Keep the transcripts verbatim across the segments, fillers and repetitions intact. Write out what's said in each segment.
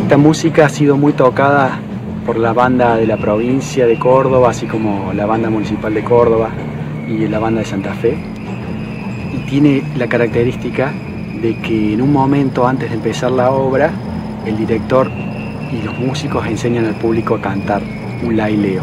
Esta música ha sido muy tocada por la banda de la provincia de Córdoba, así como la banda municipal de Córdoba y la banda de Santa Fe. Y tiene la característica de que en un momento antes de empezar la obra, el director y los músicos enseñan al público a cantar un laileo.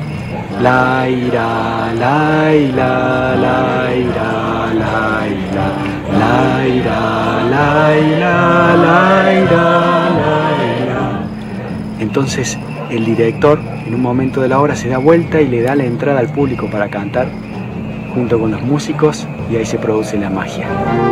Laira, laira, laira, laira, laira, laira, laira, laira. Entonces el director en un momento de la obra se da vuelta y le da la entrada al público para cantar junto con los músicos, y ahí se produce la magia.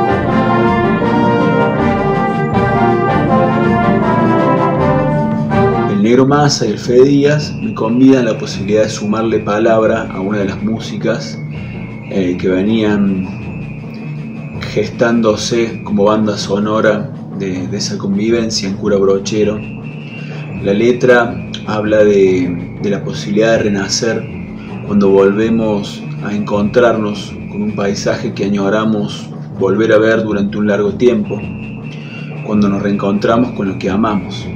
El Negro Massa y el Fede Díaz me convidan la posibilidad de sumarle palabra a una de las músicas eh, que venían gestándose como banda sonora de, de esa convivencia en Cura Brochero. La letra habla de, de la posibilidad de renacer cuando volvemos a encontrarnos con un paisaje que añoramos volver a ver durante un largo tiempo, cuando nos reencontramos con lo que amamos.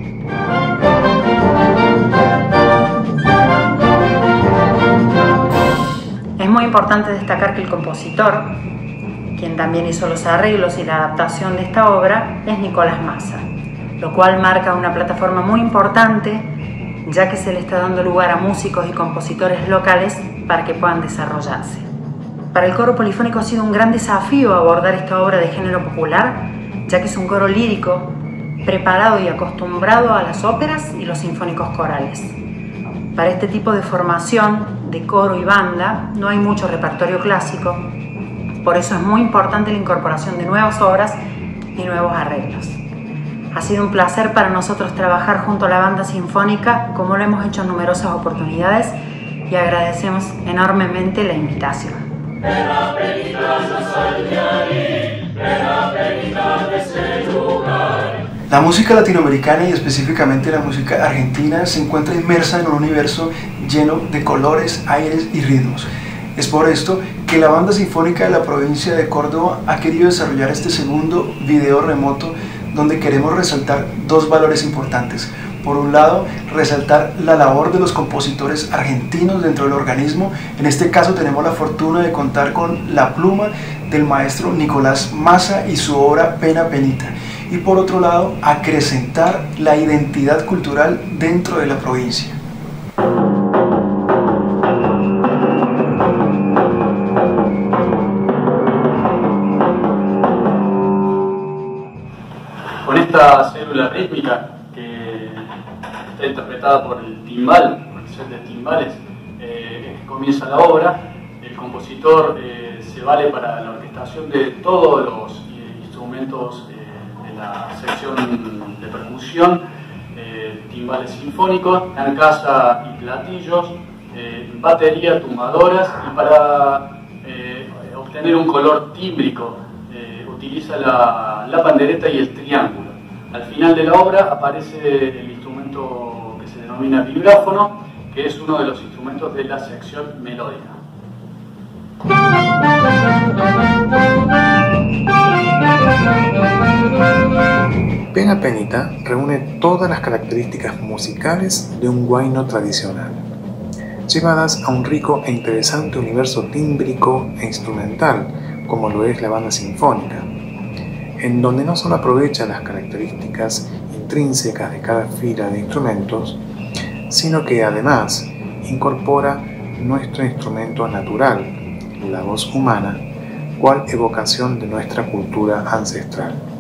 Es muy importante destacar que el compositor, quien también hizo los arreglos y la adaptación de esta obra, es Nicolás Massa, lo cual marca una plataforma muy importante, ya que se le está dando lugar a músicos y compositores locales para que puedan desarrollarse. Para el coro polifónico ha sido un gran desafío abordar esta obra de género popular, ya que es un coro lírico, preparado y acostumbrado a las óperas y los sinfónicos corales. Para este tipo de formación de coro y banda no hay mucho repertorio clásico, por eso es muy importante la incorporación de nuevas obras y nuevos arreglos. Ha sido un placer para nosotros trabajar junto a la banda sinfónica, como lo hemos hecho en numerosas oportunidades, y agradecemos enormemente la invitación. La música latinoamericana y específicamente la música argentina se encuentra inmersa en un universo lleno de colores, aires y ritmos. Es por esto que la Banda Sinfónica de la provincia de Córdoba ha querido desarrollar este segundo video remoto, donde queremos resaltar dos valores importantes. Por un lado, resaltar la labor de los compositores argentinos dentro del organismo. En este caso tenemos la fortuna de contar con la pluma del maestro Nicolás Massa y su obra Pena Penita. Y por otro lado, acrecentar la identidad cultural dentro de la provincia. Con esta célula rítmica que está interpretada por el timbal, por el set de timbales, eh, comienza la obra. El compositor eh, se vale para la orquestación de todos los eh, instrumentos eh, de la sección de percusión, eh, timbales sinfónicos, carcasa y platillos, eh, batería, tumbadoras, y para eh, obtener un color tímbrico eh, utiliza la, la pandereta y el triángulo. Al final de la obra aparece el instrumento que se denomina vibráfono, que es uno de los instrumentos de la sección melódica. Pena Penita reúne todas las características musicales de un huayno tradicional, llevadas a un rico e interesante universo tímbrico e instrumental, como lo es la banda sinfónica, en donde no solo aprovecha las características intrínsecas de cada fila de instrumentos, sino que además incorpora nuestro instrumento natural, la voz humana, cual evocación de nuestra cultura ancestral.